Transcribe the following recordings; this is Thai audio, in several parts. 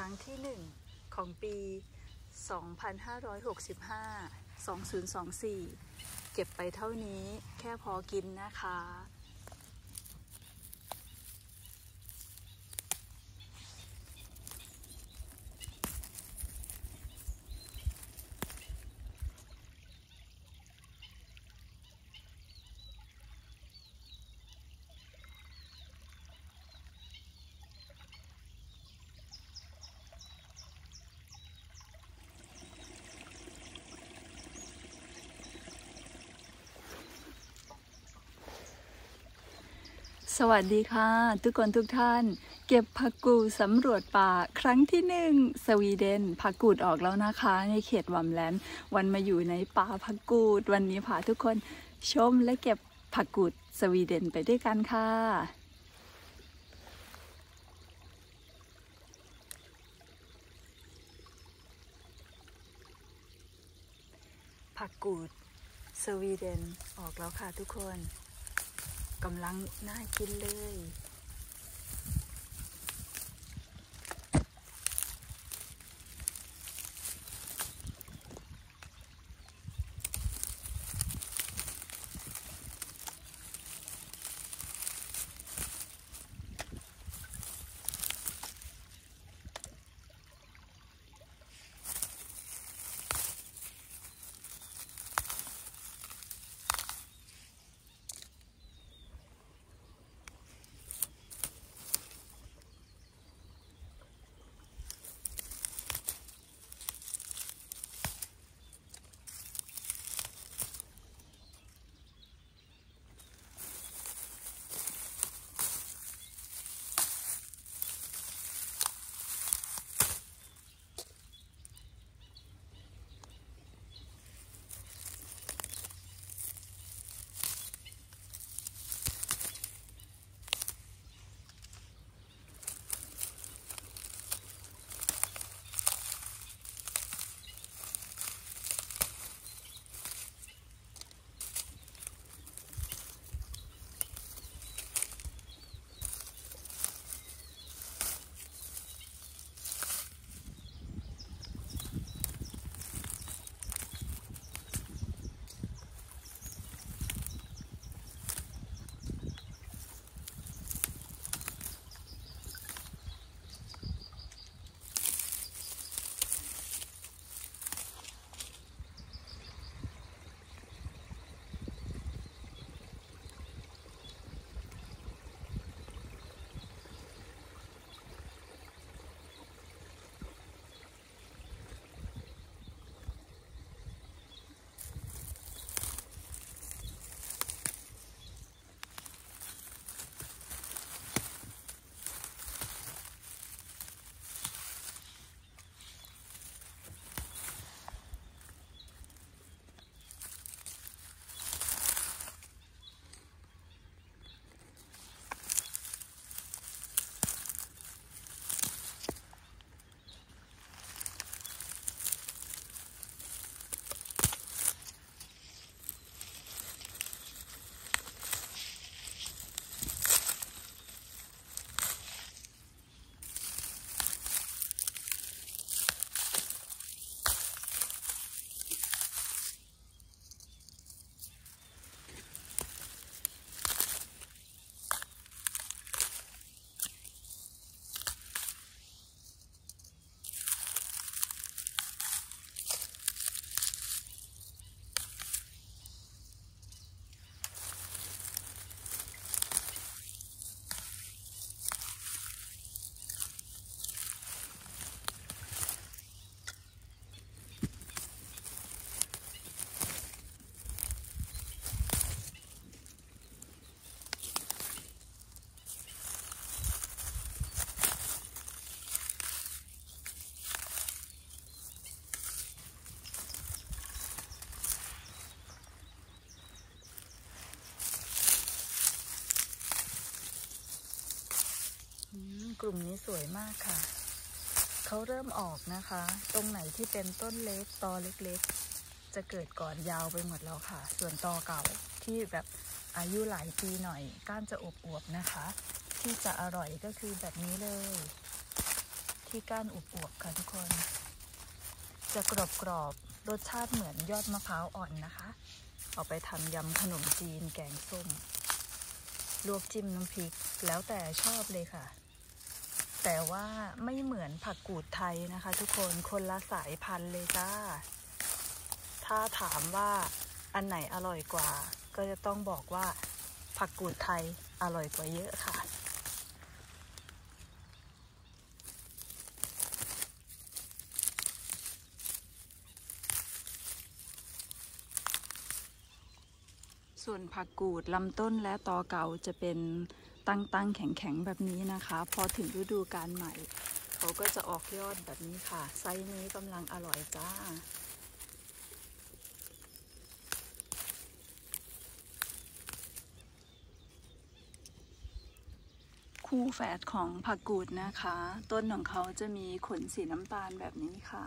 รั้งที่1ของปี 2565 2024 เก็บไปเท่านี้แค่พอกินนะคะสวัสดีค่ะทุกคนทุกท่านเก็บผักกูดสำรวจป่าครั้งที่1สวีเดนผักกูดออกแล้วนะคะในเขตวัมแลนด์วันมาอยู่ในป่าผักกูดวันนี้พาทุกคนชมและเก็บผักกูดสวีเดนไปด้วยกันค่ะผักกูดสวีเดนออกแล้วค่ะทุกคนกำลังน่ากินเลยกลุ่มนี้สวยมากค่ะเขาเริ่มออกนะคะตรงไหนที่เป็นต้นเล็กตอเล็กๆจะเกิดก่อนยาวไปหมดแล้วค่ะส่วนตอเก่าที่แบบอายุหลายปีหน่อยก้านจะอวบๆนะคะที่จะอร่อยก็คือแบบนี้เลยที่ก้านอวบๆค่ะทุกคนจะกรอบๆรสชาติเหมือนยอดมะพร้าวอ่อนนะคะเอาไปทำยำขนมจีนแกงส้มลวกจิ้มน้ำพริกแล้วแต่ชอบเลยค่ะแต่ว่าไม่เหมือนผักกูดไทยนะคะทุกคนคนละสายพันธุ์เลยจ้าถ้าถามว่าอันไหนอร่อยกว่าก็จะต้องบอกว่าผักกูดไทยอร่อยกว่าเยอะค่ะส่วนผักกูดลำต้นและตอเก่าจะเป็นตั้งแข็งแบบนี้นะคะพอถึงฤดูกาลใหม่เขาก็จะออกยอดแบบนี้ค่ะไซส์นี้กำลังอร่อยจ้าคู่แฝดของผักกูดนะคะต้นของเขาจะมีขนสีน้ำตาลแบบนี้ค่ะ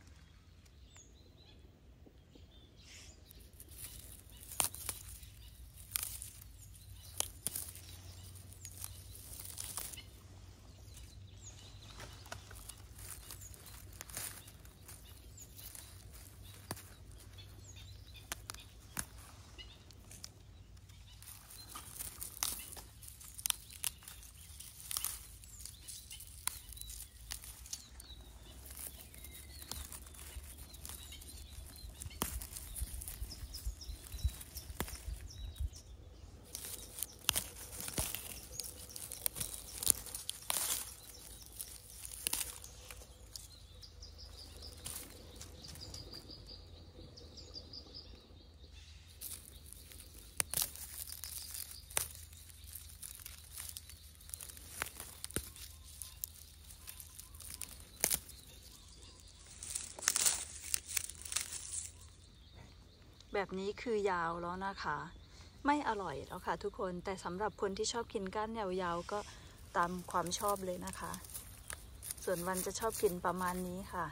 แบบนี้คือยาวแล้วนะคะไม่อร่อยแล้วค่ะทุกคนแต่สำหรับคนที่ชอบกินก้านยาวๆก็ตามความชอบเลยนะคะส่วนวันจะชอบกินประมาณนี้ค่ะ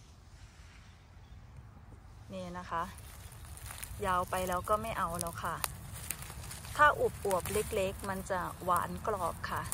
นี่นะคะยาวไปแล้วก็ไม่เอาแล้วค่ะถ้าอวบๆเล็กๆมันจะหวานกรอบค่ะ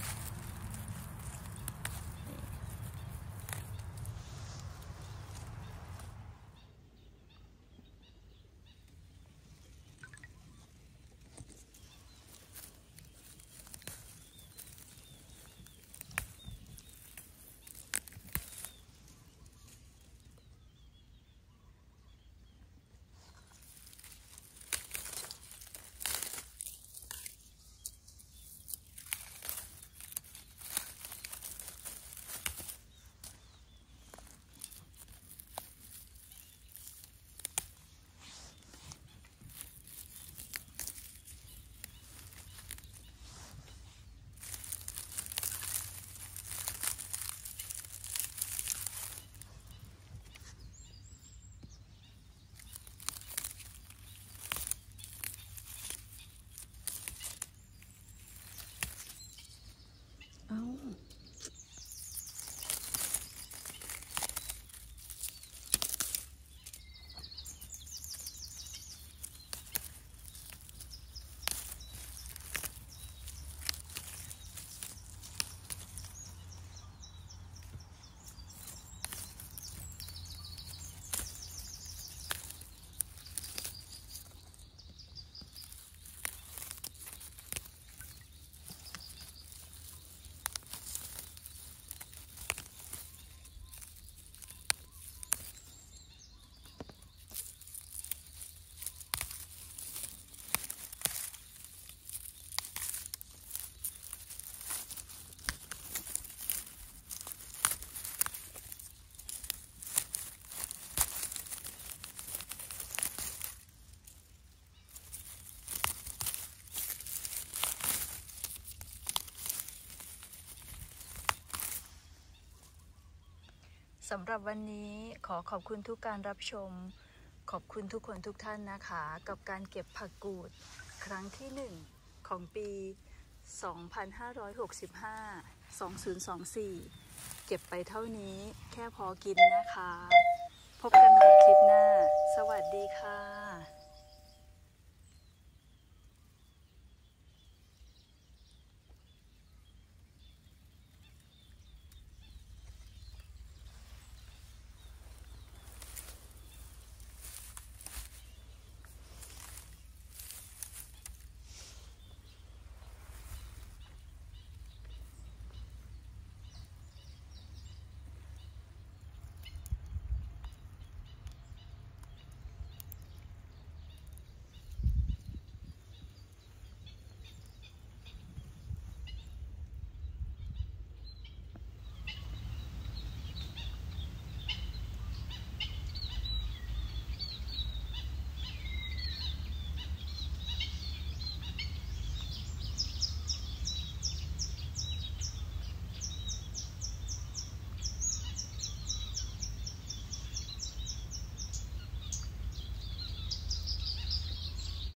สำหรับวันนี้ขอขอบคุณทุกการรับชมขอบคุณทุกคนทุกท่านนะคะกับการเก็บผักกูดครั้งที่1ของปี 2024 เก็บไปเท่านี้แค่พอกินนะคะพบกันใหม่คลิปหน้าสวัสดีค่ะ